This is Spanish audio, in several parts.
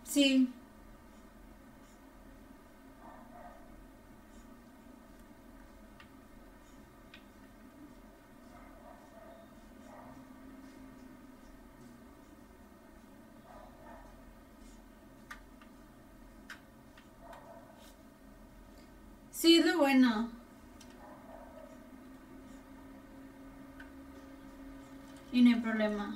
Sí. Sí, es lo bueno. Y no hay problema.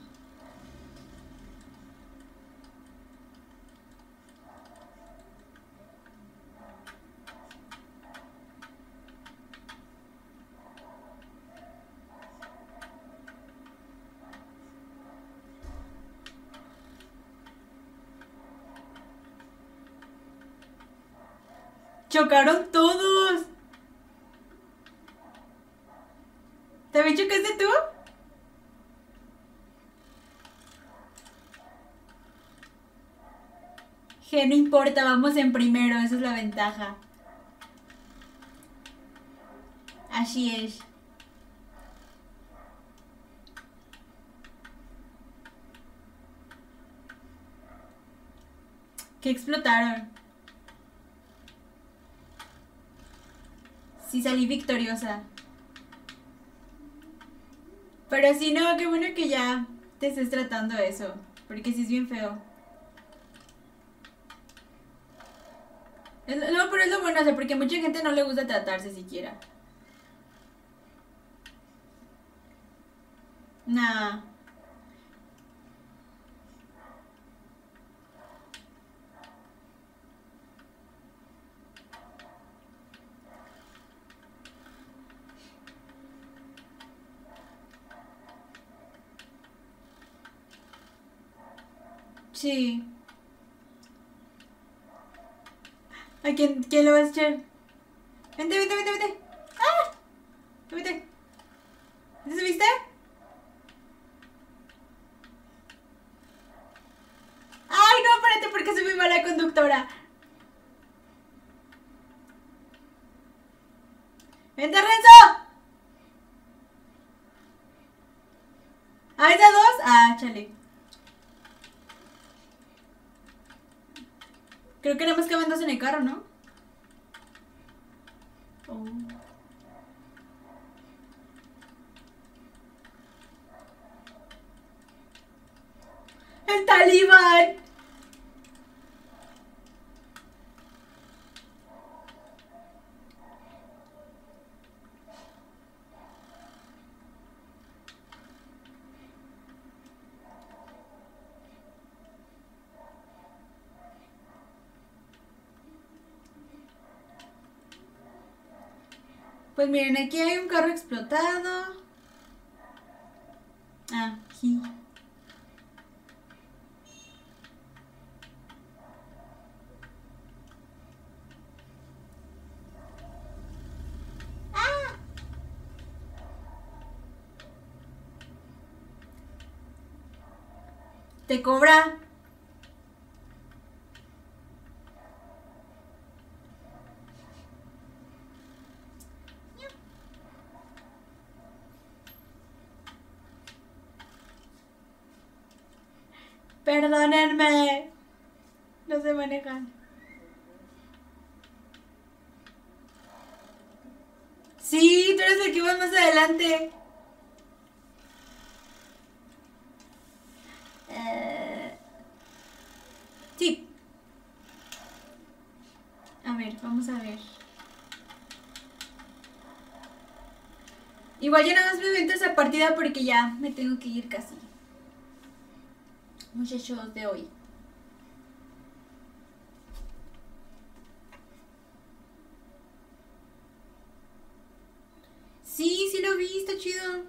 ¡Chocaron todos! ¿También chocaste tú? Que no importa, vamos en primero, esa es la ventaja. Así es. Que explotaron. Sí, salí victoriosa. Pero sí, no, qué bueno que ya te estés tratando eso. Porque sí es bien feo. No, pero es lo bueno, o sea, porque a mucha gente no le gusta tratarse siquiera. Nah. Sí. ¿A quién le vas a echar? Vente, vente, vente, vente. ¡Ah! Vente. ¿Te subiste? ¡Ay, no! Espérate, porque soy muy mala conductora. ¡Vente, Renzo! ¿Ah, esas dos? Ah, chale. Creo que nada más caben dos en el carro, ¿no? Oh. ¡El talibán! Pues miren, aquí hay un carro explotado. Ah, sí. Te cobra. Perdónenme. No se manejan. Sí, tú eres el que va más adelante. Sí. A ver, vamos a ver. Igual ya nada más me invento esa partida porque ya me tengo que ir casi. Muchachos de hoy. Sí, sí lo vi, está chido.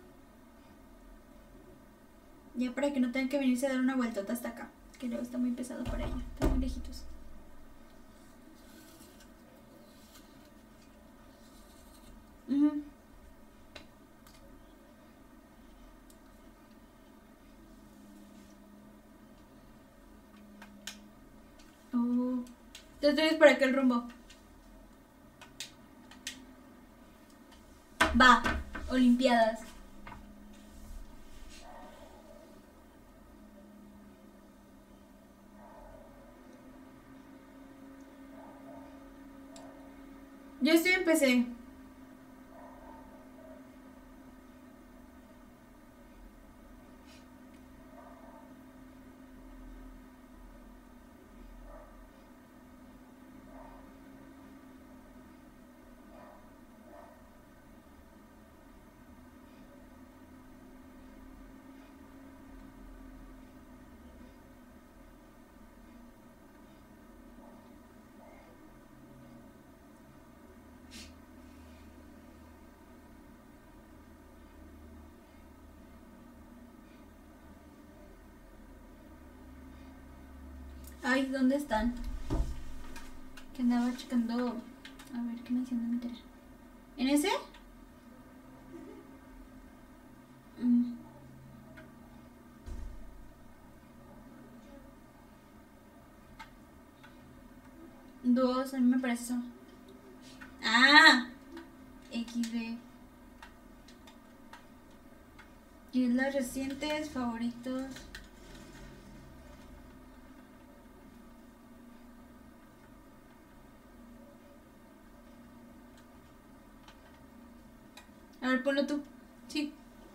Ya para que no tengan que venirse a dar una vueltota hasta acá. Que luego está muy pesado para ella. Está muy lejitos. Uh-huh. Oh. Entonces tú eres por aquel rumbo. Va, Olimpiadas. Yo sí empecé. Ay, ¿dónde están? Que andaba checando. A ver, ¿qué me hacían meter? ¿En ese? Mm. Dos, a mí me parece eso. Ah, XD. Y los recientes favoritos. A ver, ponlo tú. Sí.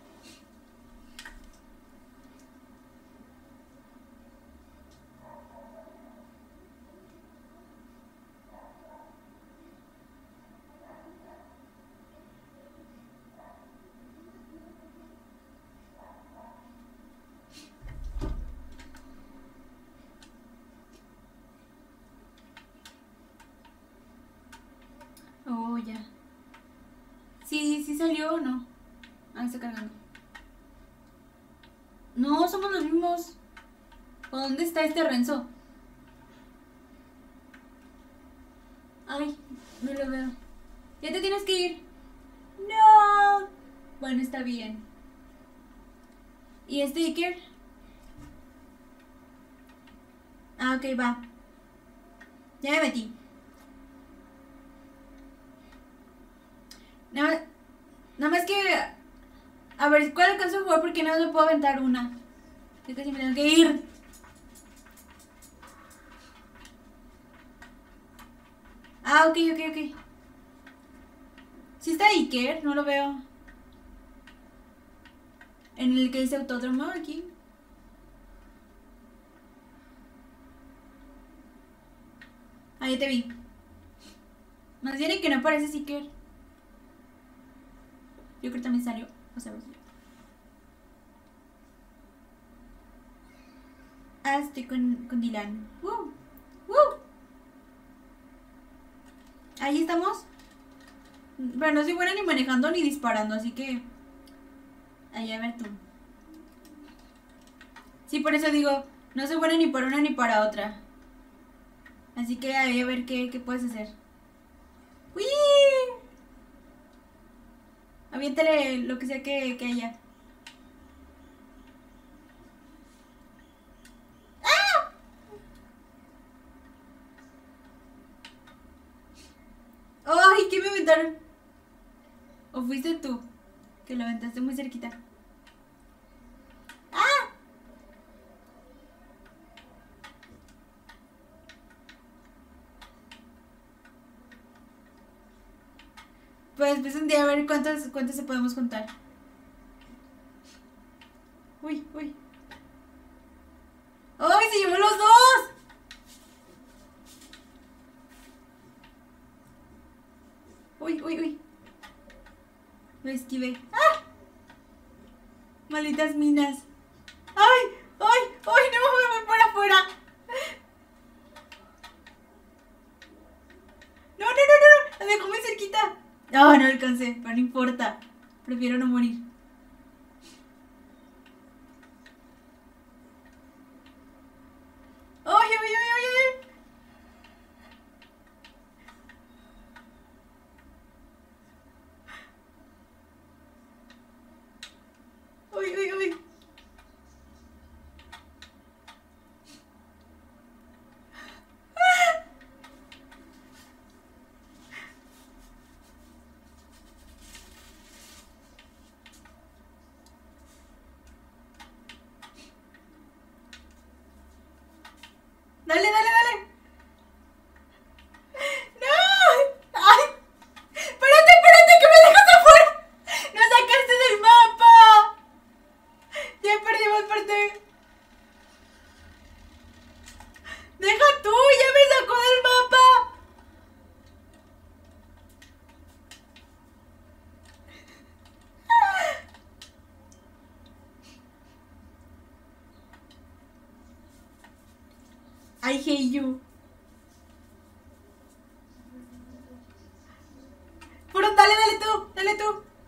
Oh, ya. Sí, sí salió o no. Ah, está cargando. No, somos los mismos. ¿O dónde está este Renzo? Ay, no lo veo. Ya te tienes que ir. No. Bueno, está bien. ¿Y este Iker? Ah, ok, va. Ya me metí. Nada, nada más que. A ver, ¿cuál alcanzo a jugar? Porque nada más me puedo aventar una. Yo casi me tengo que ir. Ah, ok, ok, ok. ¿Sí está Iker? No lo veo. En el que dice autódromo aquí. Ah, ya te vi. Más bien el que no aparece Iker. Yo creo que también salió. O sea, ah, estoy con Dylan. Ahí estamos. Pero no soy buena ni manejando ni disparando, así que. Ahí a ver tú. Sí, por eso digo, no soy buena ni para una ni para otra. Así que ahí a ver qué puedes hacer. ¡Uy! Aviéntale lo que sea que haya. ¡Ay! ¿Qué me aventaron? ¿O fuiste tú? Que lo aventaste muy cerquita. ¡Ah! Pues un día a ver cuántos se podemos juntar. Uy, uy. ¡Ay! ¡Se llevó los dos! Uy, uy, uy. Lo esquivé. ¡Ah! Malditas minas. ¡Ay! ¡Ay! ¡Ay! No, me voy por afuera. No, no, no, no. La dejó muy cerquita. No, no alcancé, pero no importa. Prefiero no morir. ¡Ay, ay, ay, ay, ay! ¡Uy, uy, uy! I hate you. Pero dale tú.